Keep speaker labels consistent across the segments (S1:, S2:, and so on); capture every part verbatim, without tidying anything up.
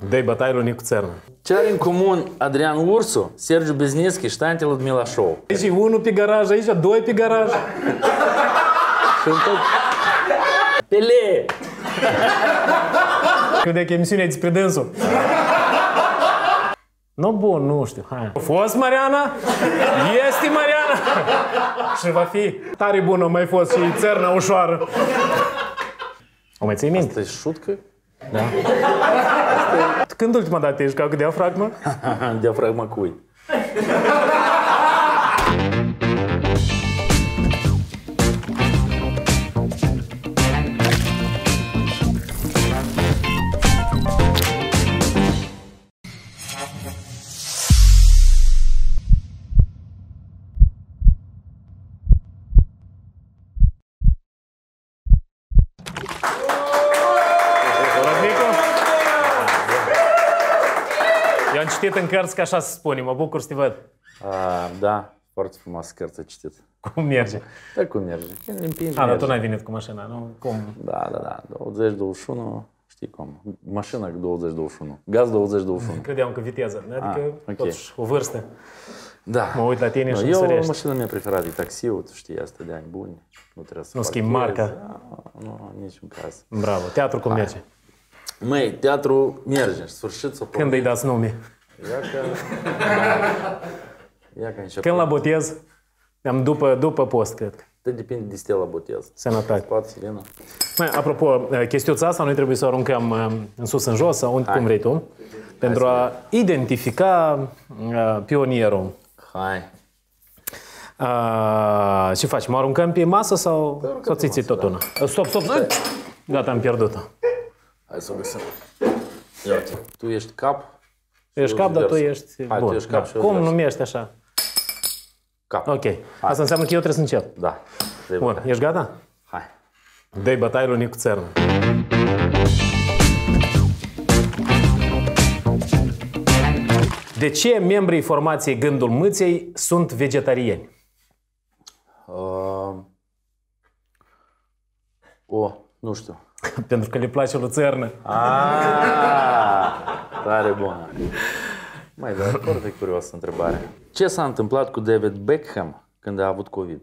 S1: Dă-i bătaie lui Nicu Țărnă.
S2: Ce are în comun Adrian Ursu, Sergiu Biznescu și Tante Ludmila Show?
S1: Aici unul pe garaj, aici doi pe garaj.
S2: Pele!
S1: Crede că emisiunea e despre dânsul. Nu, bun, nu știu, hai. A fost Mariana? Este Mariana? Și va fi tare bună, mai fost și Țărnă ușoară. O mai ții minte?
S2: Asta e șutcă?
S1: Da. Când ultima dată ești ca cu diafragmă?
S2: Diafragma cui?
S1: Eu am citit în cărți că așa se spune, mă bucur să te văd.
S2: A, da, foarte frumoasă cărță citit.
S1: Cum merge?
S2: Da, cum merge? Când îl împingi,
S1: A, dar tu n-ai venit cu mașina, nu? Cum?
S2: Da, da, da, douăzeci douăzeci și unu, știi cum, mașina douăzeci douăzeci și unu, gaz douăzeci douăzeci și unu.
S1: Credeam că viteză, adică
S2: Ah, okay.
S1: totuși o vârstă.
S2: Da.
S1: Mă uit la tine
S2: no,
S1: și
S2: eu,
S1: îmi
S2: mașina mea preferată e taxiul, tu știi, asta de ani buni. Nu trebuie să
S1: nu schimbi marca.
S2: Nu, în niciun caz.
S1: Bravo. Teatru cum merge?
S2: Măi, teatru merge, în sfârșit s-o
S1: Când îi dați nume?
S2: Ia că... Ia că început.
S1: Când la botez? Am după, după post, cred.
S2: Te depinde de stea la botez.
S1: Sănătate.
S2: Scoat Silena.
S1: Mai, apropo, chestiuța asta noi trebuie să o aruncăm în sus, în jos, sau unde cum vrei tu, pentru a identifica uh, pionierul.
S2: Hai.
S1: Uh, ce facem? O aruncăm pe masă sau, sau ți-ți tot una? Da. Stop, stop, stop! Gata, am pierdut-o.
S2: Hai să o găsim. Ia uite, tu ești cap.
S1: Ești cap, dar tu ești
S2: Hai,
S1: bun.
S2: tu ești cap
S1: da.
S2: și eu
S1: Cum
S2: vers.
S1: numești așa?
S2: Cap.
S1: Ok. Hai. Asta înseamnă că eu trebuie să încep.
S2: Da.
S1: Bun, ești gata?
S2: Hai.
S1: Dă-i bătaie lui Nicu Țărnă. De ce membrii formației Gândul Mâței sunt vegetariani?
S2: Uh... O, nu știu.
S1: Pentru că le place lui Țărnă.
S2: Aaaa, tare bună. Mai dar foarte curioasă întrebare. Ce s-a întâmplat cu David Beckham când a avut COVID?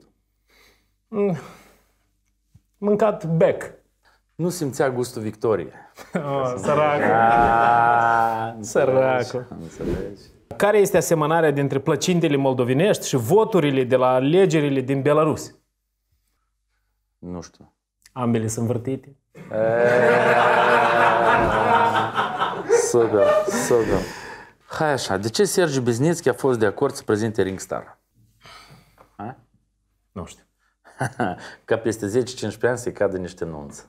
S1: Mâncat bec.
S2: Nu simțea gustul victoriei.
S1: Oh, săracul.
S2: Aaaa,
S1: Săracul.
S2: Înțelegi?
S1: Care este asemănarea dintre plăcintele moldovenești și voturile de la alegerile din Belarus?
S2: Nu știu.
S1: Ambele sunt vârtite.
S2: Super, super. Hai așa, de ce Sergiu Biznescu a fost de acord să prezinte Ringstar? Ha?
S1: Nu știu.
S2: Ca peste zece cincisprezece ani să-i cadă niște nunți.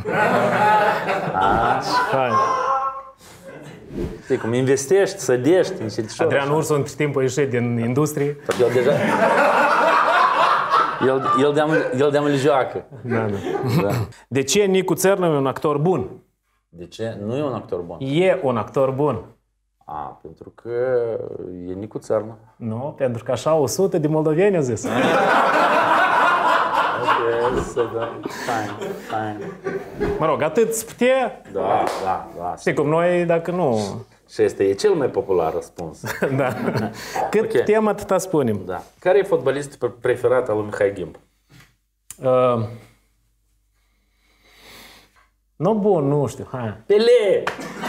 S1: Hai.
S2: Știi cum investești, sădești, încetișor.
S1: Adrian Ursu între timp a ieșit din industrie.
S2: El deja... El, el de-am, el de-am îl joacă.
S1: Da, da. Da. De ce Nicu Țărnă e un actor bun?
S2: De ce? Nu e un actor bun.
S1: E un actor bun.
S2: A, pentru că e Nicu Țărnă.
S1: Nu, pentru că așa o sută de moldoveni au zis.
S2: Ok, să da. Fine, fine.
S1: Mă rog, atât se putea.
S2: Da, da, da.
S1: Știi cum noi, dacă nu...
S2: Și este e cel mai popular răspuns.
S1: Da. Cât
S2: Okay.
S1: putem, atâta spunem.
S2: Da. Care e fotbalistul preferat al lui Mihai Ghimb?
S1: Uh... Nu, bun, nu știu, hai.
S2: Pele!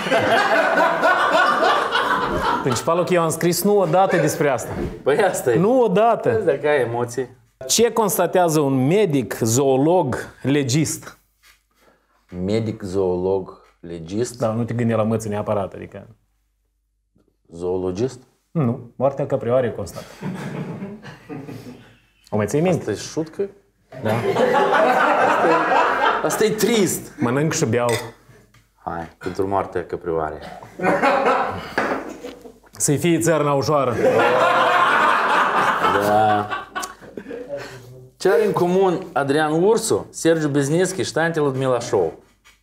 S1: Principalul că eu am scris nu odată despre asta.
S2: Păi asta e.
S1: Nu odată.
S2: Dacă ai emoții.
S1: Ce constatează un medic, zoolog, legist?
S2: Medic, zoolog, legist,
S1: Da, nu te gândi la măță neapărat, adică...
S2: zoologist?
S1: Nu, moartea căprioarei constată. O mai ții minte?
S2: Asta e șutcă?
S1: Da.
S2: Asta e trist.
S1: Mănânc și beau.
S2: Hai, pentru moartea căprioarei.
S1: Să-i fie țărna ușoară.
S2: Da. Ce are în comun Adrian Ursu, Sergiu Biznescu și Tante Ludmila Show?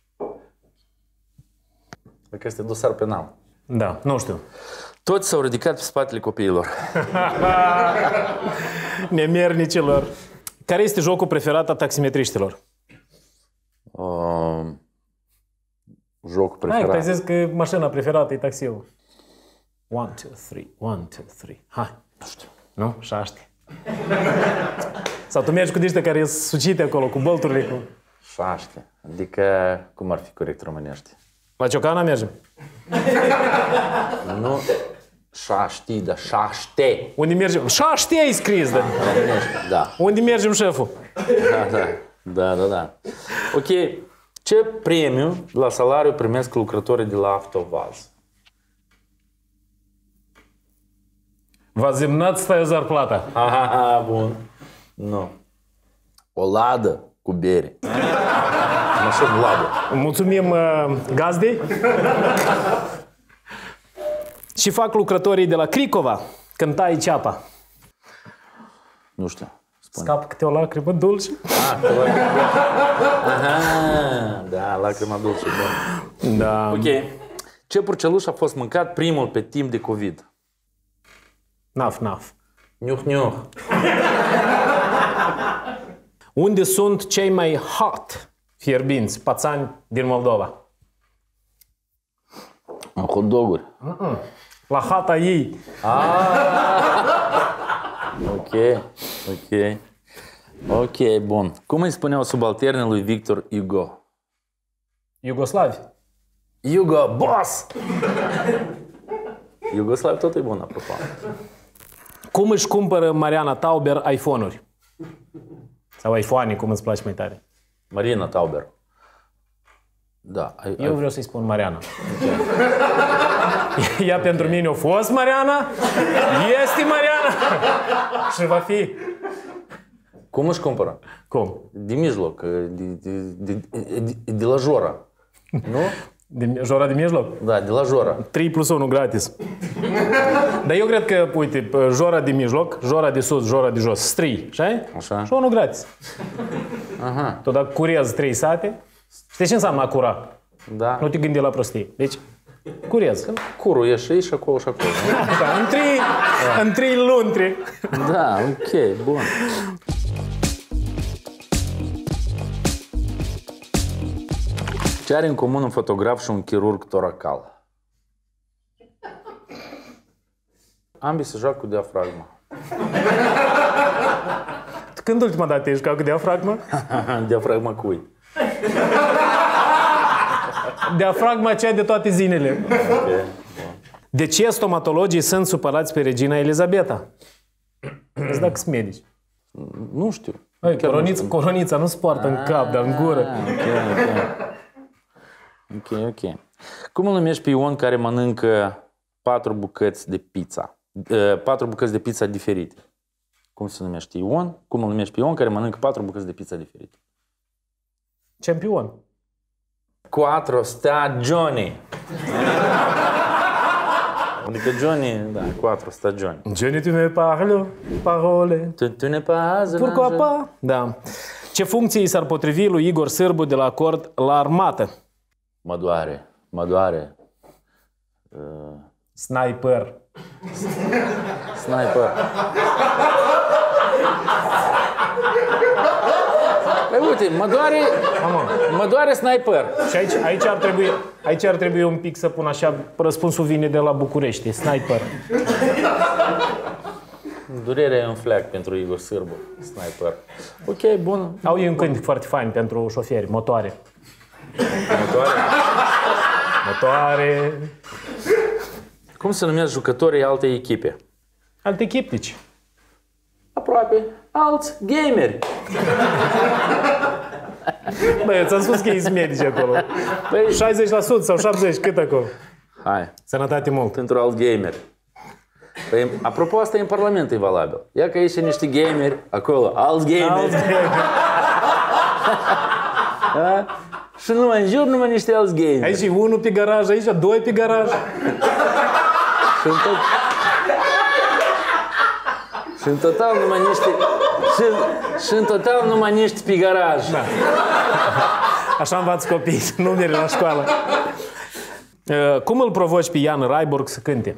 S2: Că este dosar penal.
S1: Da, nu știu.
S2: Toți s-au ridicat pe spatele copiilor.
S1: Nemernicilor. Care este jocul preferat a taximetriștilor?
S2: Uh, Jocul
S1: Hai,
S2: preferat.
S1: că ai zis că mașina preferată e taxiul. One, two, three, one, two, three. Hai.
S2: Nu știu.
S1: Nu? Șaște. Sau tu mergi cu niște care sunt sucite acolo, cu bolturile, cu...
S2: Șaște. Adică, cum ar fi corect românește?
S1: La Ciocana mergem.
S2: Nu șaști, dar șaște.
S1: Unde mergem? Șaște ai scris, da.
S2: Românește, da.
S1: Unde mergem, șeful?
S2: Da, da. Da, da, da. Ok. Ce premiu la salariu primesc lucrătorii de la Avtovaz?
S1: V-a zimnat stai zarplata.
S2: Aha, bun. Nu. O ladă cu bere. Mașină ladă.
S1: Mulțumim uh, gazdei. Și fac lucrătorii de la Cricova când tai ceapa.
S2: Nu știu. Spune.
S1: Scap câte o lacrimă dulce.
S2: Ah, că lacrima... Aha, da, lacrima dulce. Bun.
S1: Da.
S2: Ok. Ce purceluș a fost mâncat primul pe timp de COVID?
S1: Naf, naf.
S2: Niuh, niuh.
S1: Unde sunt cei mai hot fierbinți pațani din Moldova?
S2: În hot doguri.
S1: La hata ei.
S2: Ok, ok. Ok, bun. Cum îi spuneau subalternii lui Victor Hugo?
S1: Iugoslavi.
S2: Hugo, boss! Iugoslav tot e bun, apropo.
S1: Cum își cumpără Mariana Tauber iPhone-uri? Sau iPhone, cum îți place mai tare?
S2: Marina Tauber. Da. Ai,
S1: Eu vreau să-i spun Mariana. Okay. Ea pentru mine a fost Mariana, este Mariana și va fi.
S2: Cum își cumpără?
S1: Cum?
S2: De mijloc, de, de, de, de, de la Jora. Nu?
S1: De, jora de mijloc?
S2: Da, de la Jora.
S1: trei plus unu gratis. Dar eu cred că, uite, jora de mijloc, jora de sus, jora de jos, trei, așa?
S2: Așa.
S1: Și unul gratis.
S2: Aha.
S1: Tu dacă curezi trei sate, știi ce înseamnă a cura?
S2: Da.
S1: Nu te gândi la prostii. Deci, curezi.
S2: Curul e și aici, și acolo, și acolo.
S1: Da, în trei, în trei luni. Trei.
S2: Da, ok, bun. Ce are în comun un fotograf și un chirurg toracal? Ambii se joacă cu diafragma.
S1: Când ultima dată ești ca cu diafragma?
S2: Diafragma cui?
S1: Diafragma cea de toate zilele.
S2: Okay.
S1: De ce stomatologii sunt supărați pe regina Elizabeta? Îți dacă sunt medici.
S2: Nu știu.
S1: Hai, coronița, coronița nu se poartă în cap, dar în gură.
S2: Ok, ok. Ok, ok. Cum îl numești pe Ion care mănâncă patru bucăți de pizza? Uh, patru bucăți de pizza diferite. Cum se numește Ion? Cum îl numești pe Ion care mănâncă patru bucăți de pizza diferite?
S1: Campion.
S2: Quattro stagioni. Adică Johnny, da, quattro stagioni.
S1: Johnny, tu me parles, parole.
S2: Tu, tu ne pas,
S1: Pourquoi pas? Da. Ce funcții s-ar potrivi lui Igor Sârbu de la acord la armată?
S2: Mă doare, mă doare. Uh,
S1: Sniper.
S2: sniper. Păi uite, mă doare, mă doare sniper.
S1: Și aici, aici, ar trebui, aici ar trebui un pic să pun așa, răspunsul vine de la București, sniper.
S2: Durerea e un fleac pentru Igor Sârbu, sniper. Ok, bun.
S1: Au ei un cânt foarte fain pentru șoferi, motoare.
S2: Motoare.
S1: Motoare.
S2: Cum se numesc jucătorii altei echipe?
S1: Alte echiptici.
S2: Aproape. Alți gameri.
S1: Băi, eu ți-am spus că ești medici acolo.
S2: Păi,
S1: șaizeci la sută sau șaptezeci la sută, cât acolo?
S2: hai,
S1: Sănătate mult.
S2: pentru alți gameri. Păi, apropo, asta e în Parlament, e valabil. Ia că aici niște gameri, acolo, alți gameri.
S1: Alți gameri.
S2: Da? Și numai în jur, numai niște alți gameri.
S1: Aici e unul pe garaj, aici doi pe garaj.
S2: Și în, tot... și în total numai niște... Și, și în total numai niște pe garaj.
S1: Da. Așa învață copiii, numere la școală. Cum îl provoci pe Ian Raiborg să cânte?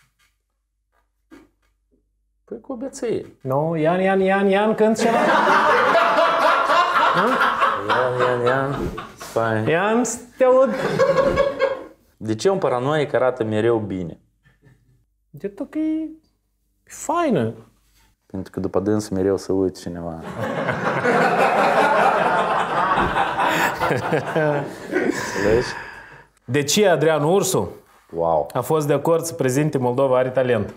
S2: Păi cu beție.
S1: Nu, Ian, Ian, Ian, Ian, cânt ceva.
S2: Ian, Ian, Ian. Fain.
S1: Ian, să te aud.
S2: De ce un paranoic arată mereu bine?
S1: De tot că e faină.
S2: Pentru că după dânsul mereu să uite cineva. Înțelegi?
S1: De ce Adrian Ursu
S2: Wow.
S1: a fost de acord să prezinte Moldova are talent?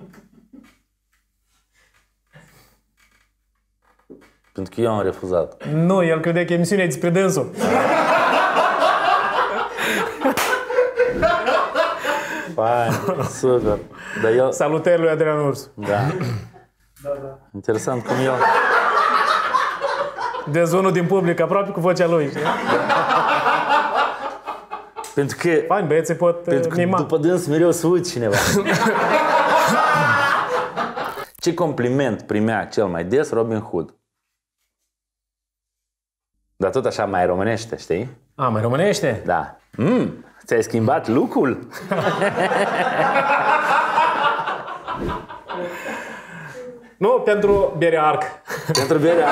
S2: Pentru că eu am refuzat.
S1: Nu, el credea că emisiunea e despre dânsul.
S2: Fain, super. Dar eu...
S1: Salutări lui Adrian Ursu.
S2: Da. Interesant cum eu...
S1: Deci unul din public, aproape cu vocea lui.
S2: Pentru că...
S1: Fain, băieții pot
S2: Pentru că
S1: mima.
S2: după dâns mereu să uite cineva. Ce compliment primea cel mai des Robin Hood? Dar tot așa mai românește, știi?
S1: A, mai românește?
S2: Da. Mm, ți-ai schimbat look-ul?
S1: Nu, pentru berea Arc.
S2: Pentru berea.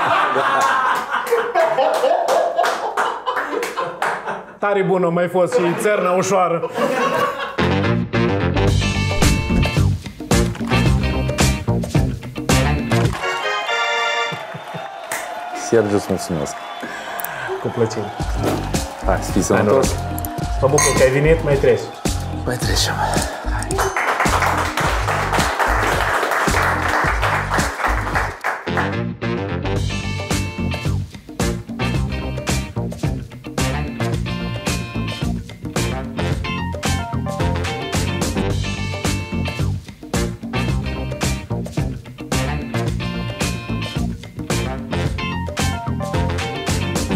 S1: Tare bună, mai fost și țărnă ușoară.
S2: Sergiu, îți mulțumesc.
S1: Cu plăcere.
S2: Hai, să fii sănătos.
S1: Mă bucur că ai venit, mai treci.
S2: Mai trecem.